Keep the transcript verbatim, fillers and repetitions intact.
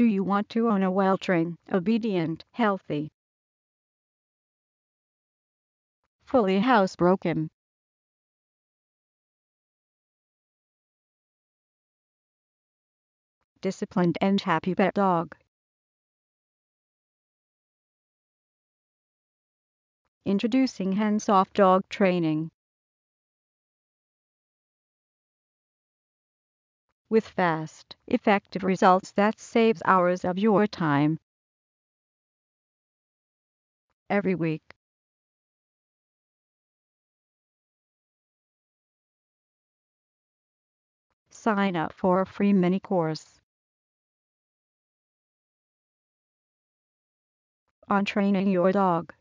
Do you want to own a well-trained, obedient, healthy, fully housebroken, disciplined and happy pet dog? Introducing hands-off dog training. With fast, effective results that saves hours of your time every week. Sign up for a free mini course on training your dog.